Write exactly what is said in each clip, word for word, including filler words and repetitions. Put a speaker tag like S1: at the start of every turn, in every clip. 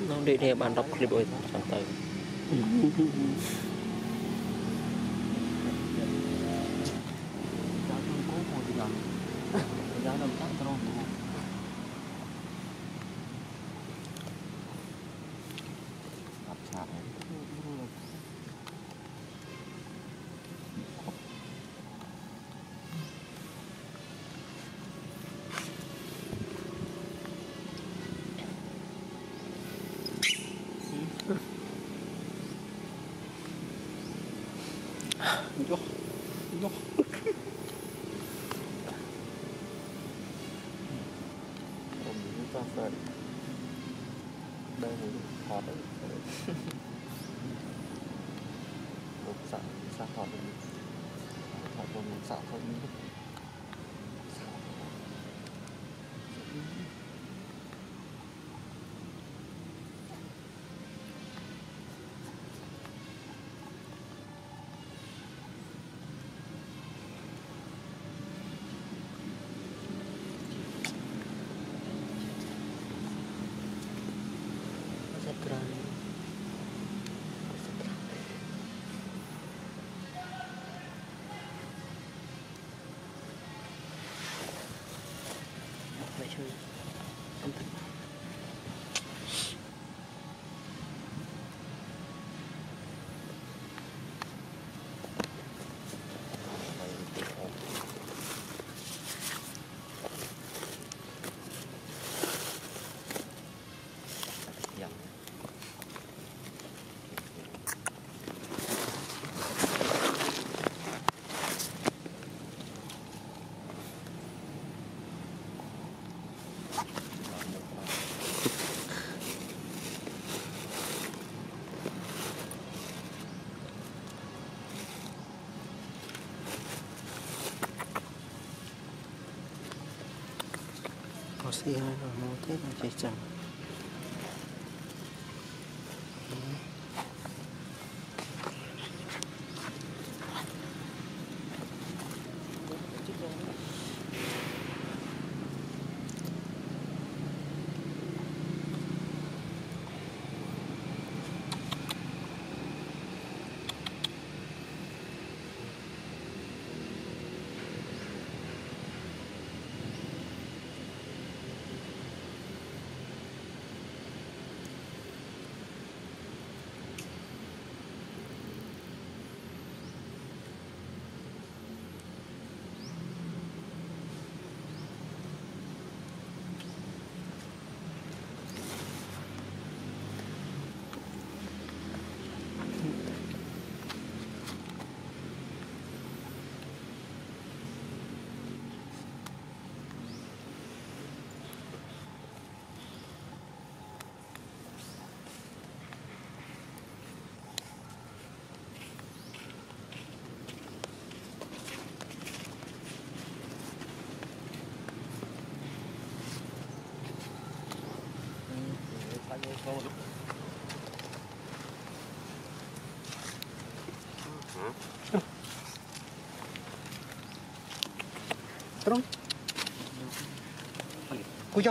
S1: nó để để bạn đọc clip rồi chẳng tới
S2: Yo, yo. Om ini pasal. Đây một hot đấy. Một sạ sạ hot đấy. Hot một sạ hot đấy. Có xe nó mua thế là chạy chẳng terus kujak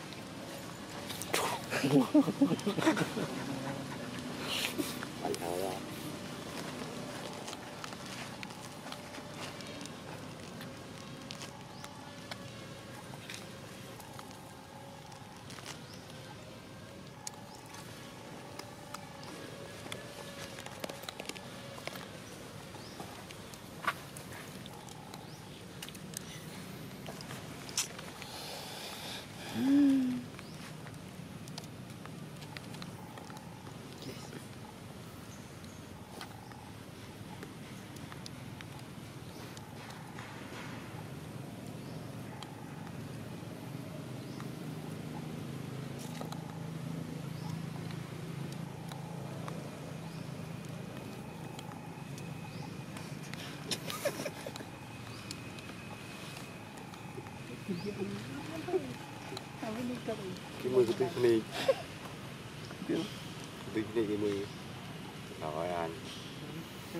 S2: cái mười cái túi này túi này cái mười rồi anh túi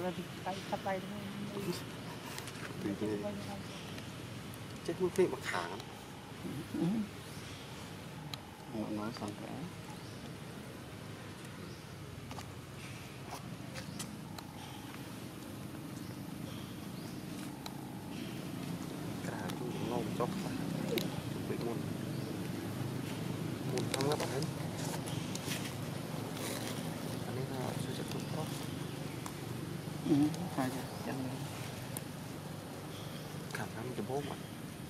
S2: này chết không thể mà khám nói xong cả
S3: ra chẳng
S2: cảm thấy cái bố mà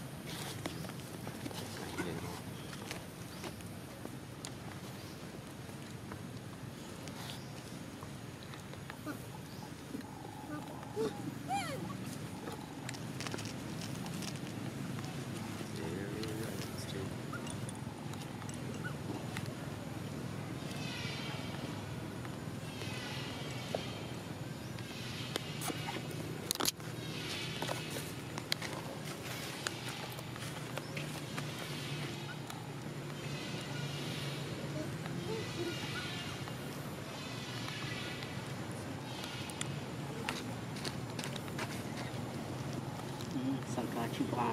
S3: sẵn cả chữ ba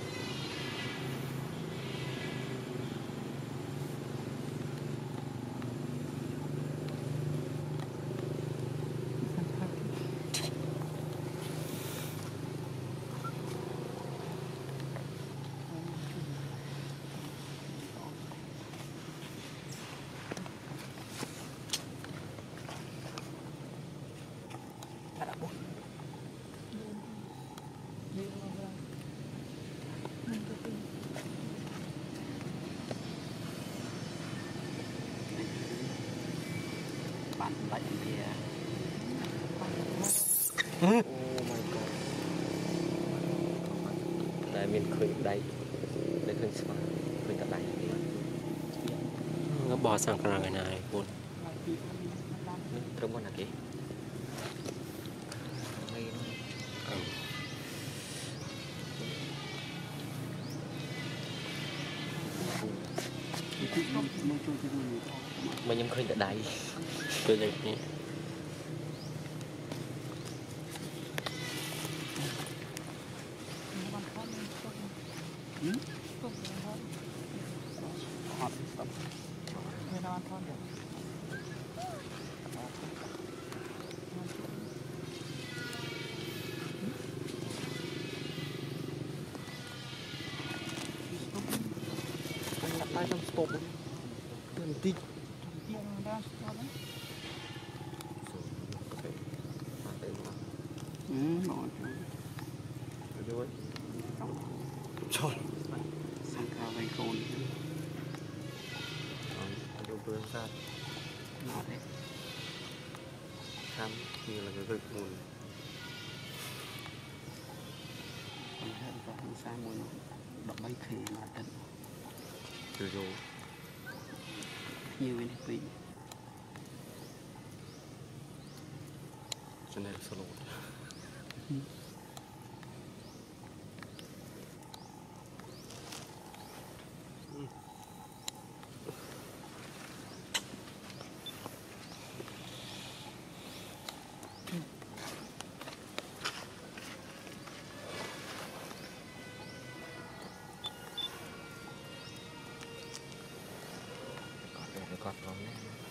S3: bạn lại kia
S1: Oh my god. Tại mình khởi đây để khởi spa khởi tại đây nó bỏ sang cái này này buồn thơm quá nè kì mà nhầm khởi tại đây tôi đây nhé
S3: hot stuffไม่นอนทอดเดี๋ยวไปทำสต๊อปมันติดยังได้สต๊อปไหมอืมนอนด้วยชนสังขารไวโคล
S2: ดูเปลือกซาด
S3: นอนเลย
S2: ทำนี่là cái vực mùn
S3: คนเห็นก็ทำสร้างมวยดอกใบเขยมาตัด
S2: từ rồi
S3: ยืนในปี
S2: cho nên solo
S1: còn để nó còn nó nhé